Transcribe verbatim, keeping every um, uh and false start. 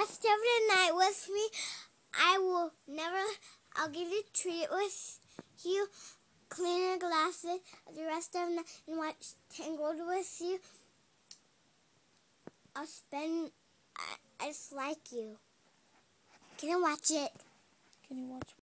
rest of the night with me. I will never, I'll give you a treat with you, clean your glasses the rest of the night, and watch Tangled with you. I'll spend, I, I just like you. Can I watch it? Can you watch